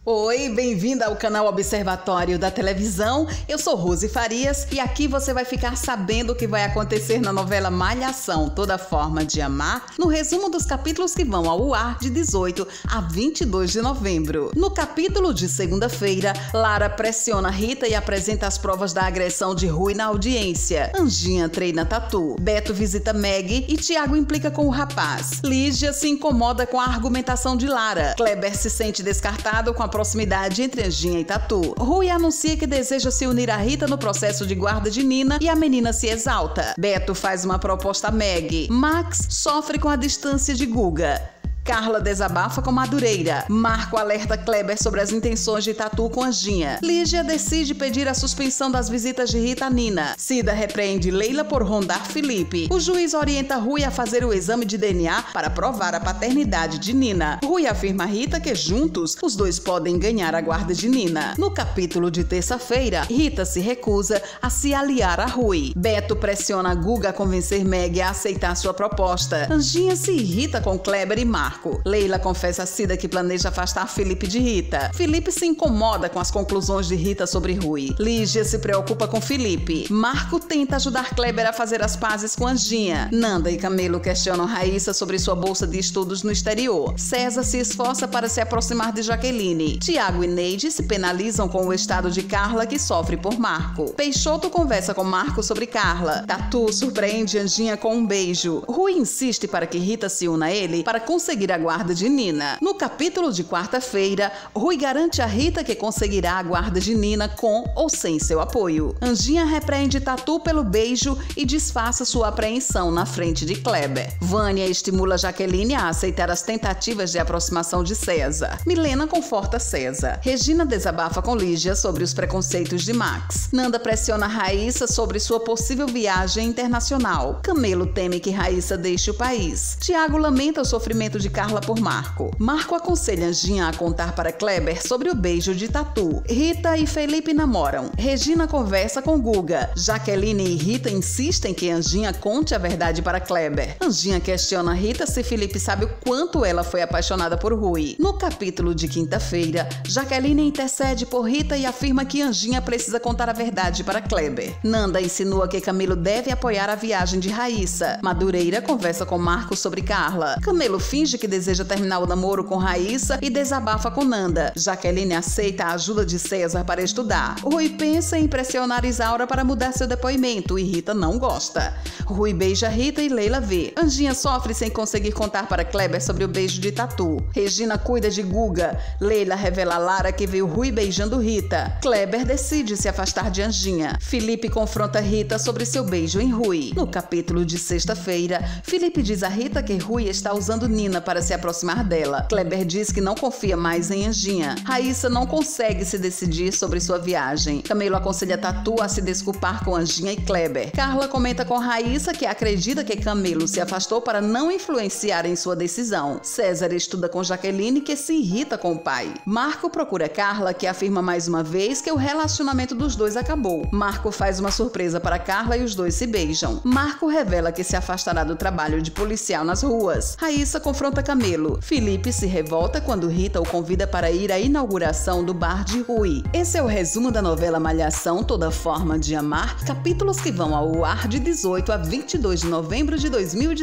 Oi, bem-vinda ao canal Observatório da Televisão. Eu sou Rose Farias e aqui você vai ficar sabendo o que vai acontecer na novela Malhação, Toda Forma de Amar, no resumo dos capítulos que vão ao ar de 18 a 22 de novembro. No capítulo de segunda-feira, Lara pressiona Rita e apresenta as provas da agressão de Rui na audiência. Anjinha treina tatu. Beto visita Meg e Tiago implica com o rapaz. Lígia se incomoda com a argumentação de Lara. Kleber se sente descartado com a proximidade entre Anjinha e Tatu. Rui anuncia que deseja se unir a Rita no processo de guarda de Nina e a menina se exalta. Beto faz uma proposta a Meg. Max sofre com a distância de Guga. Carla desabafa com Madureira. Marco alerta Kleber sobre as intenções de Tatu com Anjinha. Lígia decide pedir a suspensão das visitas de Rita a Nina. Cida repreende Leila por rondar Felipe. O juiz orienta Rui a fazer o exame de DNA para provar a paternidade de Nina. Rui afirma a Rita que juntos os dois podem ganhar a guarda de Nina. No capítulo de terça-feira, Rita se recusa a se aliar a Rui. Beto pressiona Guga a convencer Meg a aceitar sua proposta. Anjinha se irrita com Kleber e Marco. Leila confessa a Cida que planeja afastar Felipe de Rita. Felipe se incomoda com as conclusões de Rita sobre Rui. Lígia se preocupa com Felipe. Marco tenta ajudar Kleber a fazer as pazes com Anjinha. Nanda e Camelo questionam Raíssa sobre sua bolsa de estudos no exterior. César se esforça para se aproximar de Jaqueline. Tiago e Neide se penalizam com o estado de Carla, que sofre por Marco. Peixoto conversa com Marco sobre Carla. Tatu surpreende Anjinha com um beijo. Rui insiste para que Rita se una a ele para conseguir a guarda de Nina. No capítulo de quarta-feira, Rui garante a Rita que conseguirá a guarda de Nina com ou sem seu apoio. Anjinha repreende Tatu pelo beijo e disfarça sua apreensão na frente de Kleber. Vânia estimula Jaqueline a aceitar as tentativas de aproximação de César. Milena conforta César. Regina desabafa com Lígia sobre os preconceitos de Max. Nanda pressiona Raíssa sobre sua possível viagem internacional. Camelo teme que Raíssa deixe o país. Tiago lamenta o sofrimento de Carla por Marco. Marco aconselha Anjinha a contar para Kleber sobre o beijo de Tatu. Rita e Felipe namoram. Regina conversa com Guga. Jaqueline e Rita insistem que Anjinha conte a verdade para Kleber. Anjinha questiona Rita se Felipe sabe o quanto ela foi apaixonada por Rui. No capítulo de quinta-feira, Jaqueline intercede por Rita e afirma que Anjinha precisa contar a verdade para Kleber. Nanda insinua que Camelo deve apoiar a viagem de Raíssa. Madureira conversa com Marco sobre Carla. Camelo finge que deseja terminar o namoro com Raíssa e desabafa com Nanda. Jaqueline aceita a ajuda de César para estudar. Rui pensa em pressionar Isaura para mudar seu depoimento e Rita não gosta. Rui beija Rita e Leila vê. Anjinha sofre sem conseguir contar para Kleber sobre o beijo de Tatu. Regina cuida de Guga. Leila revela a Lara que viu Rui beijando Rita. Kleber decide se afastar de Anjinha. Felipe confronta Rita sobre seu beijo em Rui. No capítulo de sexta-feira, Felipe diz a Rita que Rui está usando Nina para se aproximar dela. Kleber diz que não confia mais em Anjinha. Raíssa não consegue se decidir sobre sua viagem. Camelo aconselha Tatu a se desculpar com Anjinha e Kleber. Carla comenta com Raíssa que acredita que Camelo se afastou para não influenciar em sua decisão. César estuda com Jaqueline, que se irrita com o pai. Marco procura Carla, que afirma mais uma vez que o relacionamento dos dois acabou. Marco faz uma surpresa para Carla e os dois se beijam. Marco revela que se afastará do trabalho de policial nas ruas. Raíssa confronta Camelo. Felipe se revolta quando Rita o convida para ir à inauguração do bar de Rui. Esse é o resumo da novela Malhação, Toda Forma de Amar, capítulos que vão ao ar de 18 a 22 de novembro de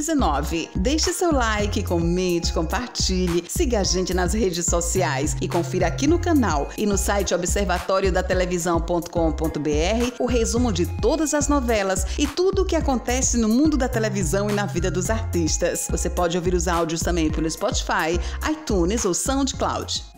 2019. Deixe seu like, comente, compartilhe, siga a gente nas redes sociais e confira aqui no canal e no site observatoriodatelevisão.com.br o resumo de todas as novelas e tudo o que acontece no mundo da televisão e na vida dos artistas. Você pode ouvir os áudios também pelo Spotify, iTunes ou SoundCloud.